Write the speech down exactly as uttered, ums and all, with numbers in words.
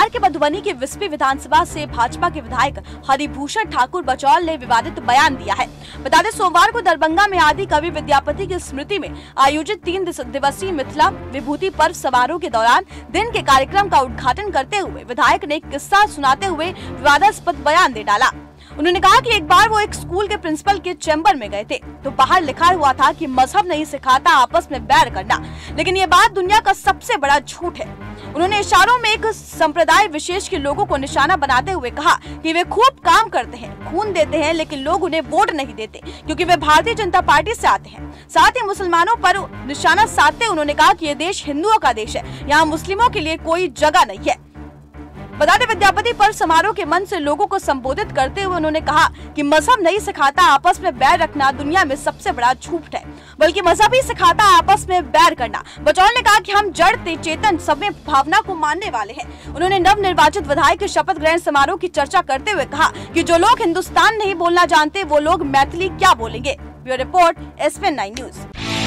बिहार के मधुबनी की विस्पी विधानसभा से भाजपा के विधायक हरिभूषण ठाकुर बचौल ने विवादित बयान दिया है। बता दें, सोमवार को दरभंगा में आदि कवि विद्यापति की स्मृति में आयोजित तीन दिवसीय मिथिला विभूति पर्व समारोह के दौरान दिन के कार्यक्रम का उद्घाटन करते हुए विधायक ने एक किस्सा सुनाते हुए विवादास्पद बयान दे डाला। उन्होंने कहा कि एक बार वो एक स्कूल के प्रिंसिपल के चैम्बर में गए थे तो बाहर लिखा हुआ था कि मजहब नहीं सिखाता आपस में बैर करना, लेकिन ये बात दुनिया का सबसे बड़ा झूठ है। उन्होंने इशारों में एक संप्रदाय विशेष के लोगों को निशाना बनाते हुए कहा कि वे खूब काम करते हैं, खून देते हैं, लेकिन लोग उन्हें वोट नहीं देते क्योंकि वे भारतीय जनता पार्टी से आते हैं। साथ ही मुसलमानों पर निशाना साधते उन्होंने कहा कि ये देश हिंदुओं का देश है, यहाँ मुस्लिमों के लिए कोई जगह नहीं है। बता दें, विद्यापति पर्व समारोह के मंच से लोगों को संबोधित करते हुए उन्होंने कहा कि मजहब नहीं सिखाता आपस में बैर रखना दुनिया में सबसे बड़ा झूठ है, बल्कि मजहब ही सिखाता आपस में बैर करना। बचौल ने कहा कि हम जड़ चेतन सब भावना को मानने वाले हैं। उन्होंने नव निर्वाचित विधायक के शपथ ग्रहण समारोह की चर्चा करते हुए कहा कि जो लोग हिंदुस्तान नहीं बोलना जानते वो लोग मैथिली क्या बोलेंगे। Bureau report, S P N nine news.